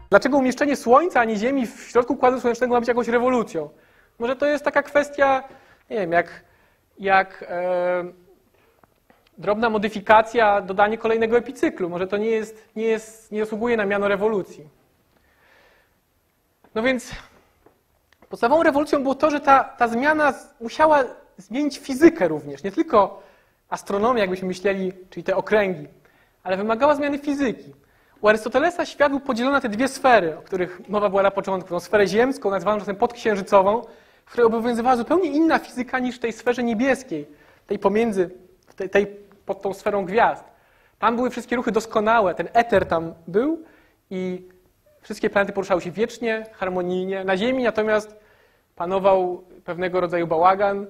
Dlaczego umieszczenie Słońca, a nie Ziemi w środku Układu Słonecznego ma być jakąś rewolucją? Może to jest taka kwestia, nie wiem, jak drobna modyfikacja, dodanie kolejnego epicyklu. Może to nie zasługuje na miano rewolucji. No więc podstawową rewolucją było to, że ta zmiana musiała zmienić fizykę również. Nie tylko astronomię, jakbyśmy myśleli, czyli te okręgi, ale wymagała zmiany fizyki. U Arystotelesa świat był podzielony na te dwie sfery, o których mowa była na początku. Tą sferę ziemską, nazwaną czasem podksiężycową, w której obowiązywała zupełnie inna fizyka niż w tej sferze niebieskiej, tej pomiędzy, pod tą sferą gwiazd. Tam były wszystkie ruchy doskonałe, ten eter tam był i wszystkie planety poruszały się wiecznie, harmonijnie. Na Ziemi natomiast panował pewnego rodzaju bałagan.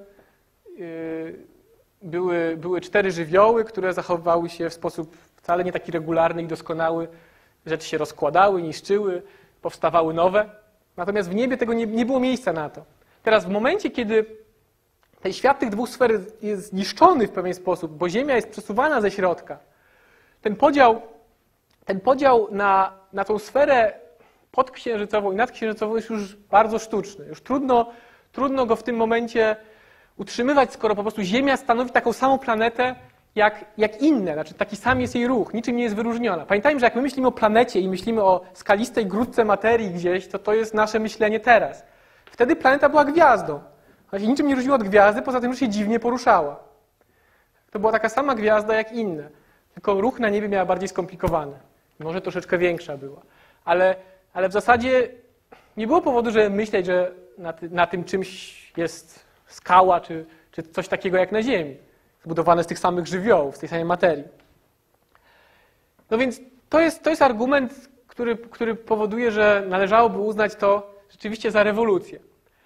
Były 4 żywioły, które zachowywały się w sposób wcale nie taki regularny i doskonały. Rzeczy się rozkładały, niszczyły, powstawały nowe. Natomiast w niebie tego nie było miejsca na to. Teraz w momencie, kiedy ten świat tych dwóch sfer jest zniszczony w pewien sposób, bo Ziemia jest przesuwana ze środka, ten podział na tą sferę podksiężycową i nadksiężycową jest już bardzo sztuczny. Już trudno go w tym momencie utrzymywać, skoro po prostu Ziemia stanowi taką samą planetę jak inne. Znaczy taki sam jest jej ruch, niczym nie jest wyróżniona. Pamiętajmy, że jak my myślimy o planecie i myślimy o skalistej grudce materii gdzieś, to jest nasze myślenie teraz. Wtedy planeta była gwiazdą. Ona się niczym nie różniła od gwiazdy, poza tym, że się dziwnie poruszała. To była taka sama gwiazda jak inne. Tylko ruch na niebie miała bardziej skomplikowany. Może troszeczkę większa była. Ale w zasadzie nie było powodu, żeby myśleć, że na tym czymś jest skała, czy coś takiego jak na Ziemi. Zbudowane z tych samych żywiołów, z tej samej materii. No więc to jest argument, który powoduje, że należałoby uznać to rzeczywiście za rewolucję.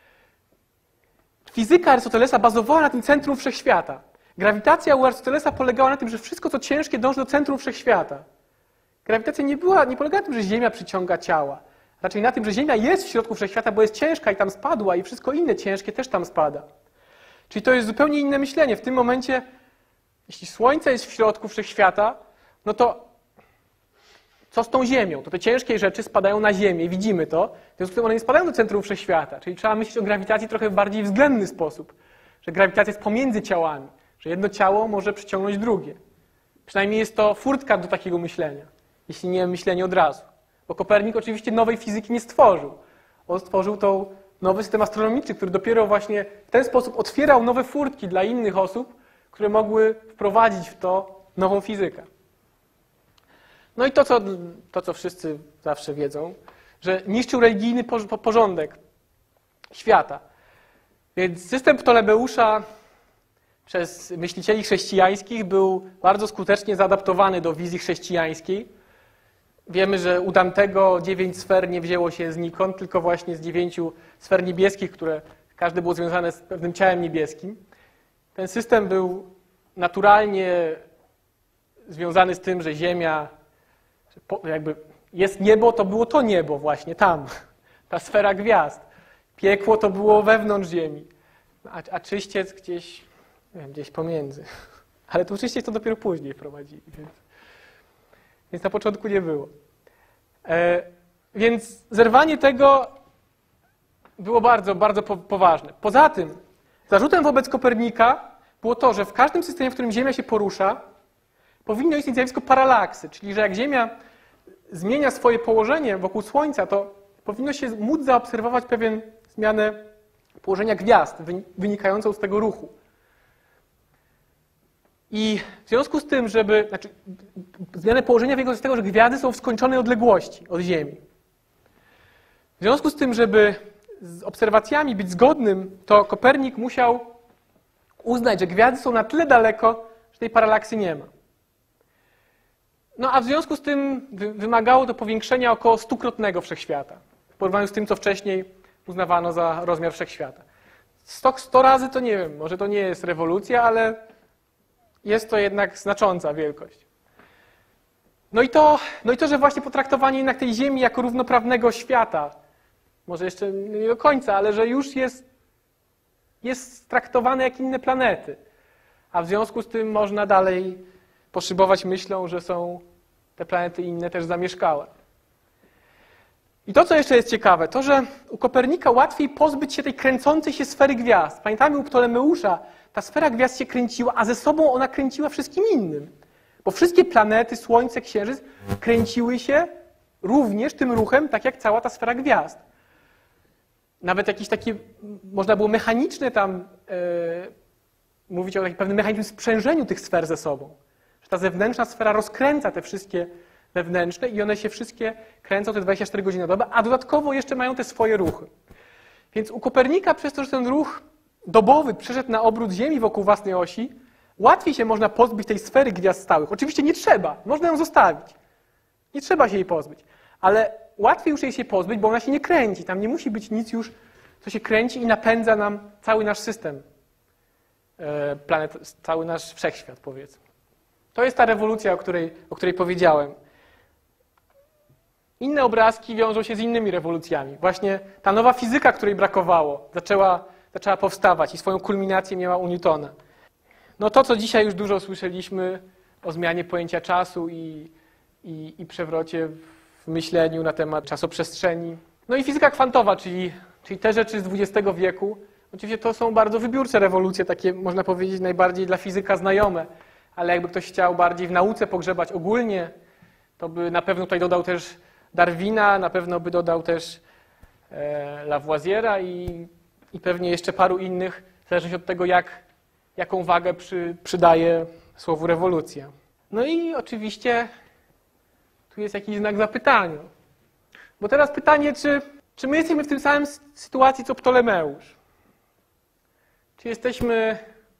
Fizyka Arystotelesa bazowała na tym centrum wszechświata. Grawitacja u Arystotelesa polegała na tym, że wszystko co ciężkie dąży do centrum wszechświata. Grawitacja nie polegała na tym, że Ziemia przyciąga ciała. Raczej na tym, że Ziemia jest w środku wszechświata, bo jest ciężka i tam spadła i wszystko inne ciężkie też tam spada. Czyli to jest zupełnie inne myślenie. W tym momencie, jeśli Słońce jest w środku wszechświata, no to co z tą Ziemią? To te ciężkie rzeczy spadają na Ziemię, widzimy to. W związku z tym one nie spadają do centrum wszechświata. Czyli trzeba myśleć o grawitacji trochę w bardziej względny sposób. Że grawitacja jest pomiędzy ciałami. Że jedno ciało może przyciągnąć drugie. Przynajmniej jest to furtka do takiego myślenia. Jeśli nie myślenie od razu. Bo Kopernik oczywiście nowej fizyki nie stworzył. On stworzył nowy system astronomiczny, który dopiero właśnie w ten sposób otwierał nowe furtki dla innych osób, które mogły wprowadzić w to nową fizykę. No i to, co wszyscy zawsze wiedzą, że niszczył religijny porządek świata. Więc system Ptolemeusza przez myślicieli chrześcijańskich był bardzo skutecznie zaadaptowany do wizji chrześcijańskiej. Wiemy, że u Dantego 9 sfer nie wzięło się znikąd, tylko właśnie z 9 sfer niebieskich, które każde było związane z pewnym ciałem niebieskim. Ten system był naturalnie związany z tym, że Ziemia, jakby jest niebo, to było to niebo właśnie tam, ta sfera gwiazd. Piekło to było wewnątrz Ziemi, a czyściec gdzieś, nie wiem, gdzieś pomiędzy. Ale tu czyściec to dopiero później wprowadzili, więc na początku nie było. Więc zerwanie tego było bardzo, bardzo poważne. Poza tym zarzutem wobec Kopernika było to, że w każdym systemie, w którym Ziemia się porusza, powinno istnieć zjawisko paralaksy, czyli że jak Ziemia zmienia swoje położenie wokół Słońca, to powinno się móc zaobserwować pewien zmianę położenia gwiazd wynikającą z tego ruchu. I w związku z tym, zmianę położenia wynika z tego, że gwiazdy są w skończonej odległości od Ziemi. W związku z tym, żeby z obserwacjami być zgodnym, to Kopernik musiał uznać, że gwiazdy są na tyle daleko, że tej paralaksy nie ma. No a w związku z tym wymagało to powiększenia około 100-krotnego wszechświata. W porównaniu z tym, co wcześniej uznawano za rozmiar wszechświata. 100 razy to nie wiem, może to nie jest rewolucja, ale jest to jednak znacząca wielkość. No i to, że właśnie potraktowanie jednak tej Ziemi jako równoprawnego świata, może jeszcze nie do końca, ale że już jest traktowane jak inne planety. A w związku z tym można dalej poszybować myślą, że są te planety inne też zamieszkałe. I to, co jeszcze jest ciekawe, to, że u Kopernika łatwiej pozbyć się tej kręcącej się sfery gwiazd. Pamiętamy, u Ptolemeusza ta sfera gwiazd się kręciła, a ze sobą ona kręciła wszystkim innym. Bo wszystkie planety, Słońce, Księżyc kręciły się również tym ruchem, tak jak cała ta sfera gwiazd. Nawet jakieś takie, można było mechaniczne tam mówić o takim pewnym mechanizmie sprzężeniu tych sfer ze sobą. Że ta zewnętrzna sfera rozkręca te wszystkie wewnętrzne i one się wszystkie kręcą te 24 godziny na dobę, a dodatkowo jeszcze mają te swoje ruchy. Więc u Kopernika przez to, że ten ruch dobowy przeszedł na obrót Ziemi wokół własnej osi, łatwiej się można pozbyć tej sfery gwiazd stałych. Oczywiście nie trzeba, można ją zostawić. Nie trzeba się jej pozbyć. Ale łatwiej już jej się pozbyć, bo ona się nie kręci. Tam nie musi być nic już, co się kręci i napędza nam cały nasz system planet, cały nasz wszechświat, powiedzmy. To jest ta rewolucja, o której powiedziałem. Inne obrazki wiążą się z innymi rewolucjami. Właśnie ta nowa fizyka, której brakowało, zaczęła powstawać i swoją kulminację miała u Newtona. No to, co dzisiaj już dużo słyszeliśmy o zmianie pojęcia czasu i przewrocie w myśleniu na temat czasoprzestrzeni. No i fizyka kwantowa, czyli te rzeczy z XX wieku. Oczywiście to są bardzo wybiórcze rewolucje, takie można powiedzieć najbardziej dla fizyka znajome, ale jakby ktoś chciał bardziej w nauce pogrzebać ogólnie, to by na pewno tutaj dodał też Darwina, na pewno by dodał też Lavoisiera i pewnie jeszcze paru innych, w zależności od tego, jaką wagę przydaje słowu rewolucja. No i oczywiście tu jest jakiś znak zapytania. Bo teraz pytanie, czy my jesteśmy w tym samym sytuacji, co Ptolemeusz? Czy jesteśmy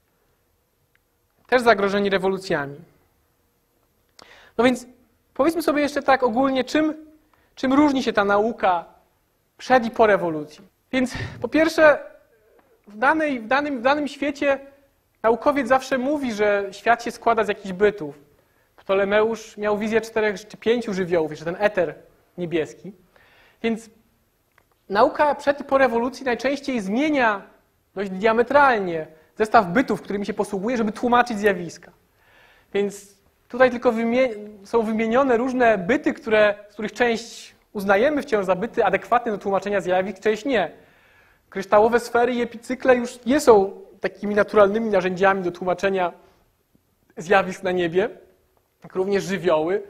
też zagrożeni rewolucjami? No więc powiedzmy sobie jeszcze tak ogólnie, czym różni się ta nauka przed i po rewolucji. Więc po pierwsze, w danym świecie naukowiec zawsze mówi, że świat się składa z jakichś bytów. Ptolemeusz miał wizję 4 czy 5 żywiołów, jeszcze ten eter niebieski. Więc nauka przed i po rewolucji najczęściej zmienia dość diametralnie zestaw bytów, którymi się posługuje, żeby tłumaczyć zjawiska. Więc tutaj tylko są wymienione różne byty, z których część uznajemy wciąż za byty adekwatne do tłumaczenia zjawisk, część nie. Kryształowe sfery i epicykle już nie są takimi naturalnymi narzędziami do tłumaczenia zjawisk na niebie, jak również żywioły.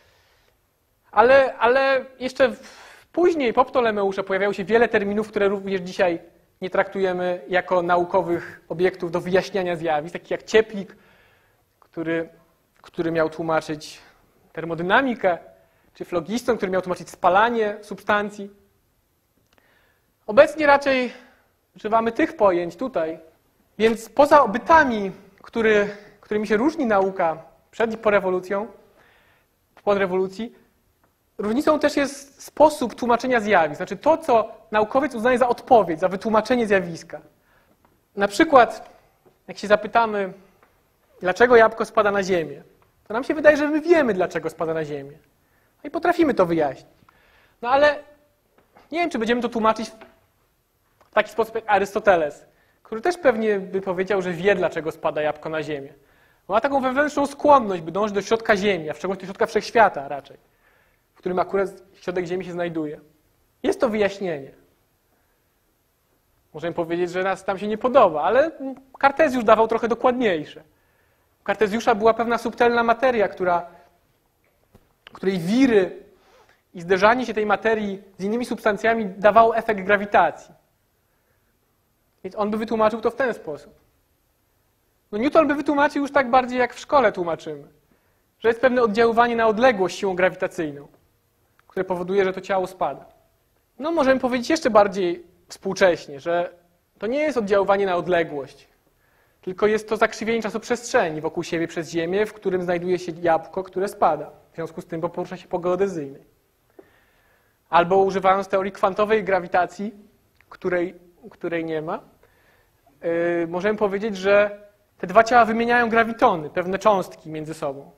Ale jeszcze później, po Ptolemeusza, pojawiało się wiele terminów, które również dzisiaj nie traktujemy jako naukowych obiektów do wyjaśniania zjawisk, takich jak cieplik, który miał tłumaczyć termodynamikę, czy flogiston, który miał tłumaczyć spalanie substancji. Obecnie raczej używamy tych pojęć tutaj, więc poza bytami, którymi się różni nauka przed i po rewolucji, różnicą też jest sposób tłumaczenia zjawisk, znaczy to, co naukowiec uznaje za odpowiedź, za wytłumaczenie zjawiska. Na przykład, jak się zapytamy, dlaczego jabłko spada na ziemię, to nam się wydaje, że my wiemy, dlaczego spada na ziemię. No i potrafimy to wyjaśnić. No ale nie wiem, czy będziemy to tłumaczyć w taki sposób jak Arystoteles, który też pewnie by powiedział, że wie, dlaczego spada jabłko na ziemię. Ma taką wewnętrzną skłonność, by dążyć do środka Ziemi, a w szczególności do środka wszechświata raczej, w którym akurat środek Ziemi się znajduje. Jest to wyjaśnienie. Możemy powiedzieć, że nas tam się nie podoba, ale Kartezjusz dawał trochę dokładniejsze. U Kartezjusza była pewna subtelna materia, której wiry i zderzanie się tej materii z innymi substancjami dawało efekt grawitacji. Więc on by wytłumaczył to w ten sposób. No Newton by wytłumaczył już tak bardziej, jak w szkole tłumaczymy, że jest pewne oddziaływanie na odległość siłą grawitacyjną, które powoduje, że to ciało spada. No możemy powiedzieć jeszcze bardziej współcześnie, że to nie jest oddziaływanie na odległość, tylko jest to zakrzywienie czasoprzestrzeni wokół siebie przez Ziemię, w którym znajduje się jabłko, które spada. W związku z tym, bo porusza się po geodezyjnej. Albo używając teorii kwantowej grawitacji, której nie ma, możemy powiedzieć, że te dwa ciała wymieniają grawitony, pewne cząstki między sobą.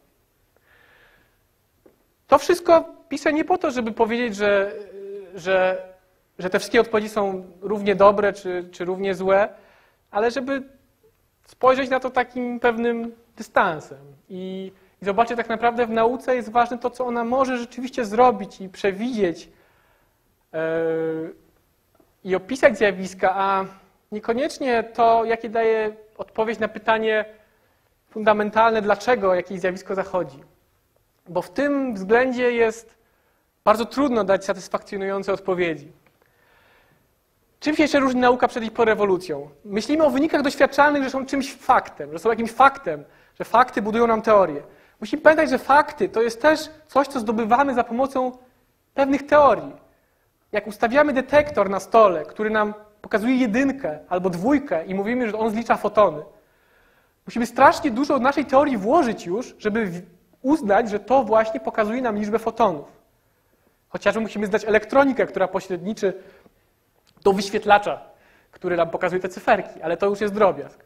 To wszystko piszę nie po to, żeby powiedzieć, że te wszystkie odpowiedzi są równie dobre czy równie złe, ale żeby spojrzeć na to takim pewnym dystansem i zobaczyć, tak naprawdę w nauce jest ważne to, co ona może rzeczywiście zrobić i przewidzieć i opisać zjawiska, a niekoniecznie to, jakie daje odpowiedź na pytanie fundamentalne, dlaczego jakieś zjawisko zachodzi. Bo w tym względzie jest bardzo trudno dać satysfakcjonujące odpowiedzi. Czym się jeszcze różni nauka przed i po rewolucją? Myślimy o wynikach doświadczalnych, że są czymś faktem, że są jakimś faktem, że fakty budują nam teorię. Musimy pamiętać, że fakty to jest też coś, co zdobywamy za pomocą pewnych teorii. Jak ustawiamy detektor na stole, który nam pokazuje 1 albo 2 i mówimy, że on zlicza fotony, musimy strasznie dużo od naszej teorii włożyć już, żeby uznać, że to właśnie pokazuje nam liczbę fotonów. Chociażby musimy znać elektronikę, która pośredniczy do wyświetlacza, który nam pokazuje te cyferki, ale to już jest drobiazg.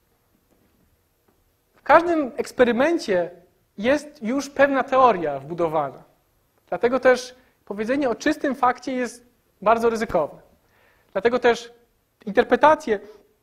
W każdym eksperymencie jest już pewna teoria wbudowana. Dlatego też powiedzenie o czystym fakcie jest bardzo ryzykowne. Dlatego też interpretacje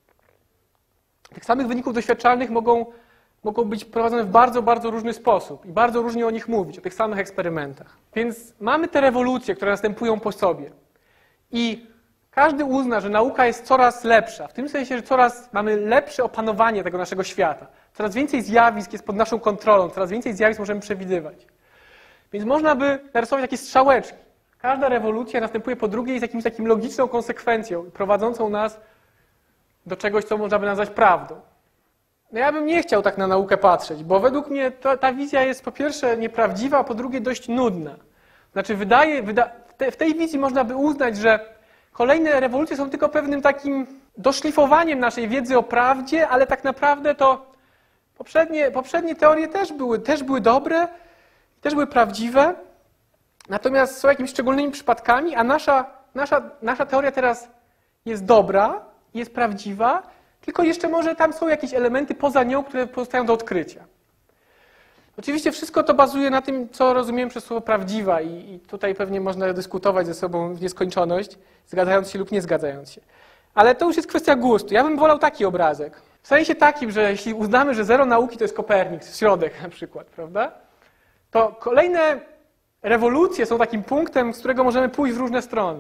tych samych wyników doświadczalnych mogą być prowadzone w bardzo, bardzo różny sposób i bardzo różnie o nich mówić, o tych samych eksperymentach. Więc mamy te rewolucje, które następują po sobie. I każdy uzna, że nauka jest coraz lepsza, w tym sensie, że coraz mamy lepsze opanowanie tego naszego świata. Coraz więcej zjawisk jest pod naszą kontrolą, coraz więcej zjawisk możemy przewidywać. Więc można by narysować takie strzałeczki. Każda rewolucja następuje po drugiej z jakimś takim logiczną konsekwencją, prowadzącą nas do czegoś, co można by nazwać prawdą. No ja bym nie chciał tak na naukę patrzeć, bo według mnie ta wizja jest po pierwsze nieprawdziwa, a po drugie dość nudna. Znaczy w tej wizji można by uznać, że kolejne rewolucje są tylko pewnym takim doszlifowaniem naszej wiedzy o prawdzie, ale tak naprawdę to poprzednie teorie też były dobre, też były prawdziwe, natomiast są jakimiś szczególnymi przypadkami, a nasza teoria teraz jest dobra, jest prawdziwa, tylko jeszcze może tam są jakieś elementy poza nią, które pozostają do odkrycia. Oczywiście wszystko to bazuje na tym, co rozumiem przez słowo prawdziwa i tutaj pewnie można dyskutować ze sobą w nieskończoność, zgadzając się lub nie zgadzając się. Ale to już jest kwestia gustu. Ja bym wolał taki obrazek. W sensie takim, że jeśli uznamy, że zero nauki to jest Kopernik, środek na przykład, prawda? To kolejne rewolucje są takim punktem, z którego możemy pójść w różne strony.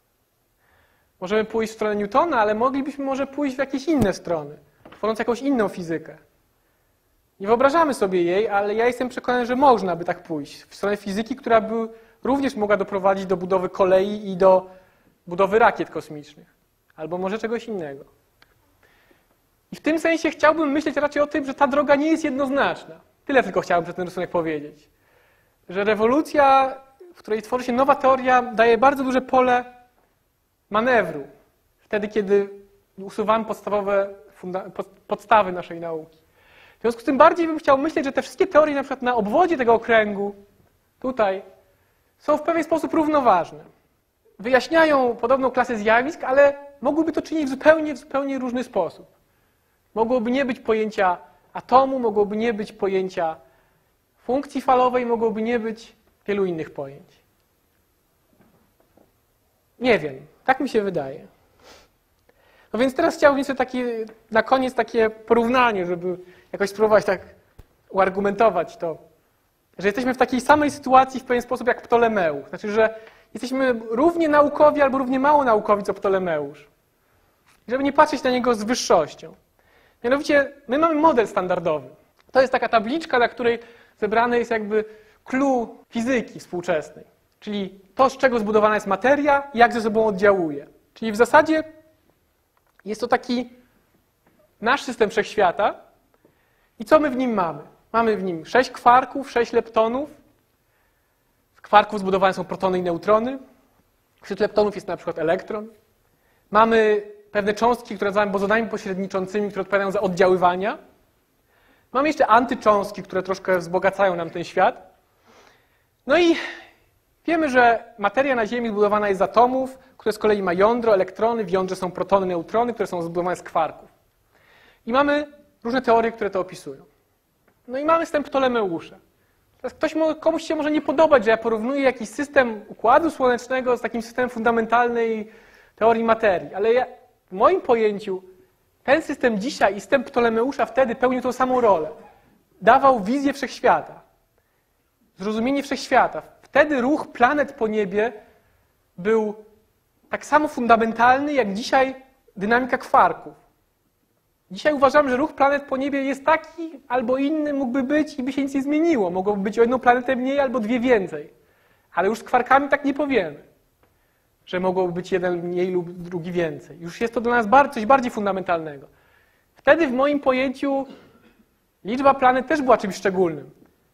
Możemy pójść w stronę Newtona, ale moglibyśmy może pójść w jakieś inne strony, tworząc jakąś inną fizykę. Nie wyobrażamy sobie jej, ale ja jestem przekonany, że można by tak pójść w stronę fizyki, która by również mogła doprowadzić do budowy kolei i do budowy rakiet kosmicznych. Albo może czegoś innego. I w tym sensie chciałbym myśleć raczej o tym, że ta droga nie jest jednoznaczna. Tyle tylko chciałbym przez ten rysunek powiedzieć. Że rewolucja, w której tworzy się nowa teoria, daje bardzo duże pole manewru. Wtedy, kiedy usuwamy podstawy naszej nauki. W związku z tym bardziej bym chciał myśleć, że te wszystkie teorie na przykład na obwodzie tego okręgu, tutaj, są w pewien sposób równoważne. Wyjaśniają podobną klasę zjawisk, ale mogłyby to czynić w zupełnie różny sposób. Mogłoby nie być pojęcia atomu, mogłoby nie być pojęcia funkcji falowej, mogłoby nie być wielu innych pojęć. Nie wiem, tak mi się wydaje. No więc teraz chciałbym sobie na koniec takie porównanie, żeby jakoś spróbować tak uargumentować to, że jesteśmy w takiej samej sytuacji w pewien sposób jak Ptolemeusz. Znaczy, że jesteśmy równie naukowi albo równie mało naukowi co Ptolemeusz. Żeby nie patrzeć na niego z wyższością. Mianowicie, my mamy model standardowy. To jest taka tabliczka, na której zebrane jest jakby clue fizyki współczesnej. Czyli to, z czego zbudowana jest materia i jak ze sobą oddziałuje. Czyli w zasadzie jest to taki nasz system wszechświata. I co my w nim mamy? Mamy w nim 6 kwarków, 6 leptonów. Z kwarków zbudowane są protony i neutrony. Wśród leptonów jest na przykład elektron. Mamy pewne cząstki, które nazywamy bozonami pośredniczącymi, które odpowiadają za oddziaływania. Mamy jeszcze antycząstki, które troszkę wzbogacają nam ten świat. No i wiemy, że materia na Ziemi zbudowana jest z atomów, które z kolei ma jądro, elektrony, w jądrze są protony, neutrony, które są zbudowane z kwarków. I mamy różne teorie, które to opisują. No i mamy system Ptolemeusza. Teraz komuś się może nie podobać, że ja porównuję jakiś system Układu Słonecznego z takim systemem fundamentalnej teorii materii, ale w moim pojęciu ten system dzisiaj i system Ptolemeusza wtedy pełnił tą samą rolę. Dawał wizję wszechświata, zrozumienie wszechświata. Wtedy ruch planet po niebie był tak samo fundamentalny, jak dzisiaj dynamika kwarków. Dzisiaj uważamy, że ruch planet po niebie jest taki albo inny, mógłby być i by się nic nie zmieniło. Mogłoby być o jedną planetę mniej albo dwie więcej. Ale już z kwarkami tak nie powiemy, że mogłoby być jeden mniej lub drugi więcej. Już jest to dla nas coś bardziej fundamentalnego. Wtedy w moim pojęciu liczba planet też była czymś szczególnym.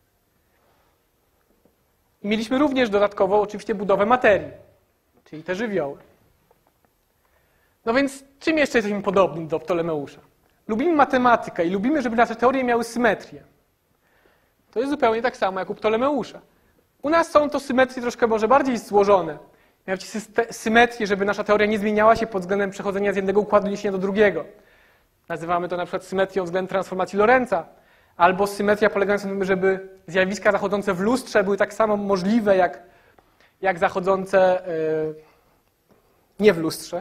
I mieliśmy również dodatkowo oczywiście budowę materii, czyli te żywioły. No więc czym jeszcze jesteśmy podobni do Ptolemeusza? Lubimy matematykę i lubimy, żeby nasze teorie miały symetrię. To jest zupełnie tak samo jak u Ptolemeusza. U nas są to symetrie troszkę może bardziej złożone. Mianowicie symetrię, żeby nasza teoria nie zmieniała się pod względem przechodzenia z jednego układu niesienia do drugiego. Nazywamy to na przykład symetrią względem transformacji Lorentza, albo symetria polegająca na tym, żeby zjawiska zachodzące w lustrze były tak samo możliwe, jak zachodzące nie w lustrze.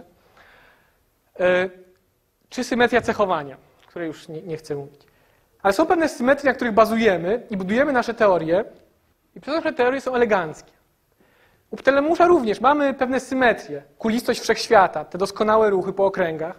Czy symetria cechowania, o której już nie chcę mówić. Ale są pewne symetrie, na których bazujemy i budujemy nasze teorie i przez nasze teorie są eleganckie. U Ptolemeusza również mamy pewne symetrie, kulistość wszechświata, te doskonałe ruchy po okręgach,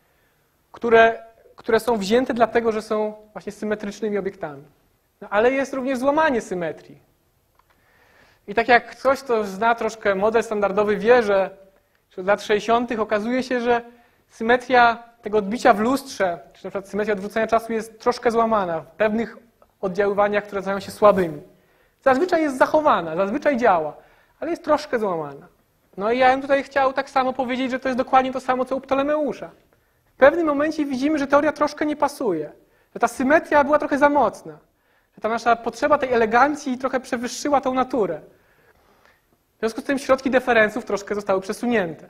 które są wzięte dlatego, że są właśnie symetrycznymi obiektami. No, ale jest również złamanie symetrii. I tak jak ktoś, kto zna troszkę model standardowy, wie, że od lat 60. okazuje się, że symetria tego odbicia w lustrze, czy na przykład symetria odwrócenia czasu jest troszkę złamana w pewnych oddziaływaniach, które nazywają się słabymi. Zazwyczaj jest zachowana, zazwyczaj działa, ale jest troszkę złamana. No i ja bym tutaj chciał tak samo powiedzieć, że to jest dokładnie to samo, co u Ptolemeusza. W pewnym momencie widzimy, że teoria troszkę nie pasuje, że ta symetria była trochę za mocna, że ta nasza potrzeba tej elegancji trochę przewyższyła tą naturę. W związku z tym środki deferensów troszkę zostały przesunięte.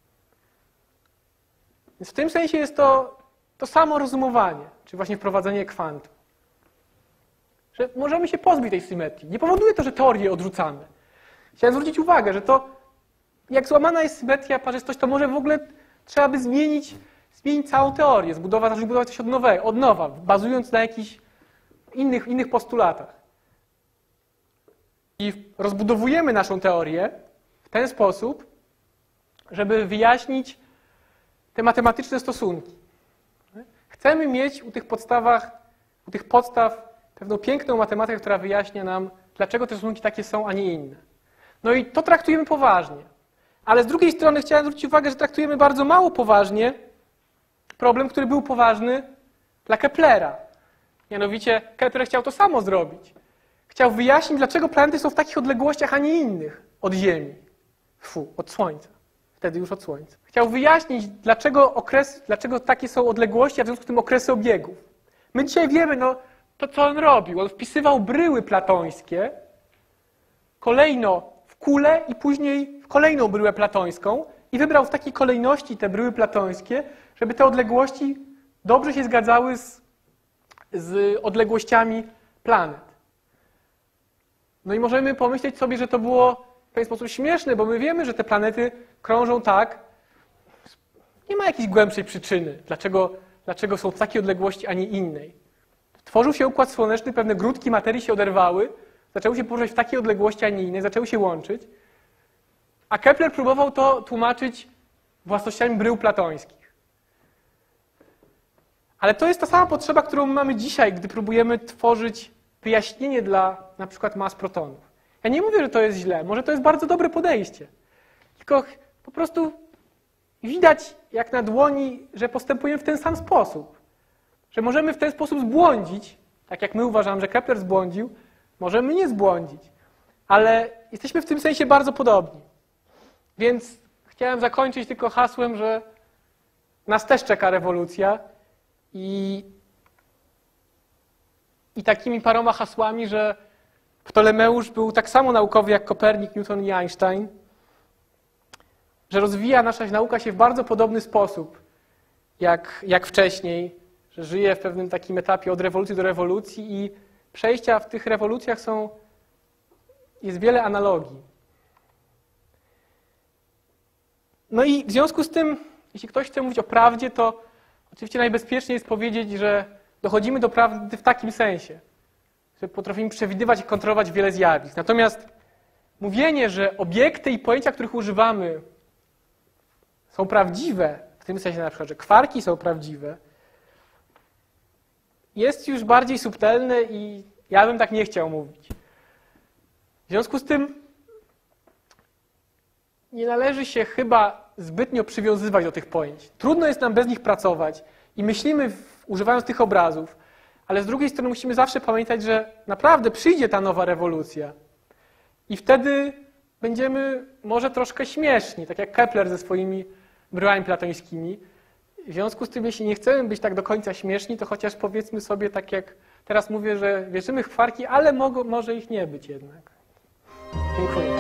Więc w tym sensie jest to samo rozumowanie, czy właśnie wprowadzenie kwantu. Że możemy się pozbyć tej symetrii. Nie powoduje to, że teorię odrzucamy. Chciałem zwrócić uwagę, że to, jak złamana jest symetria parzystość, to może w ogóle trzeba by zmienić całą teorię, zacząć budować coś od nowa, bazując na jakichś innych postulatach. I rozbudowujemy naszą teorię w ten sposób, żeby wyjaśnić te matematyczne stosunki. Chcemy mieć u tych podstaw pewną piękną matematykę, która wyjaśnia nam, dlaczego te stosunki takie są, a nie inne. No i to traktujemy poważnie. Ale z drugiej strony chciałem zwrócić uwagę, że traktujemy bardzo mało poważnie problem, który był poważny dla Keplera. Mianowicie Kepler chciał to samo zrobić. Chciał wyjaśnić, dlaczego planety są w takich odległościach, a nie innych od Ziemi. Od Słońca. Wtedy już od Słońca. Chciał wyjaśnić, dlaczego takie są odległości, a w związku z tym okresy obiegów. My dzisiaj wiemy, to co on robił. On wpisywał bryły platońskie kolejno w kulę i później w kolejną bryłę platońską i wybrał w takiej kolejności te bryły platońskie, żeby te odległości dobrze się zgadzały z odległościami planet. No i możemy pomyśleć sobie, że to było w pewien sposób śmieszne, bo my wiemy, że te planety krążą tak. Nie ma jakiejś głębszej przyczyny, dlaczego są w takiej odległości, a nie innej. Tworzył się układ słoneczny, pewne grudki materii się oderwały, zaczęły się poruszać w takiej odległości, a nie innej, zaczęły się łączyć. A Kepler próbował to tłumaczyć własnościami brył platońskich. Ale to jest ta sama potrzeba, którą mamy dzisiaj, gdy próbujemy tworzyć wyjaśnienie dla na przykład mas protonów. Ja nie mówię, że to jest źle, może to jest bardzo dobre podejście. Tylko po prostu widać jak na dłoni, że postępujemy w ten sam sposób. Że możemy w ten sposób zbłądzić, tak jak my uważamy, że Kepler zbłądził, możemy nie zbłądzić. Ale jesteśmy w tym sensie bardzo podobni. Więc chciałem zakończyć tylko hasłem, że nas też czeka rewolucja i takimi paroma hasłami, że Ptolemeusz był tak samo naukowy jak Kopernik, Newton i Einstein, że rozwija nasza nauka się w bardzo podobny sposób jak wcześniej, że żyje w pewnym takim etapie od rewolucji do rewolucji i przejścia w tych rewolucjach jest wiele analogii. No i w związku z tym, jeśli ktoś chce mówić o prawdzie, to oczywiście najbezpieczniej jest powiedzieć, że dochodzimy do prawdy w takim sensie, że potrafimy przewidywać i kontrolować wiele zjawisk. Natomiast mówienie, że obiekty i pojęcia, których używamy, są prawdziwe, w tym sensie na przykład, że kwarki są prawdziwe, jest już bardziej subtelne i ja bym tak nie chciał mówić. W związku z tym nie należy się chyba zbytnio przywiązywać do tych pojęć. Trudno jest nam bez nich pracować i myślimy, używając tych obrazów, ale z drugiej strony musimy zawsze pamiętać, że naprawdę przyjdzie ta nowa rewolucja i wtedy będziemy może troszkę śmieszni, tak jak Kepler ze swoimi bryłami platońskimi. W związku z tym, jeśli nie chcemy być tak do końca śmieszni, to chociaż powiedzmy sobie tak jak teraz mówię, że wierzymy w kwarki, ale może ich nie być jednak. Dziękuję.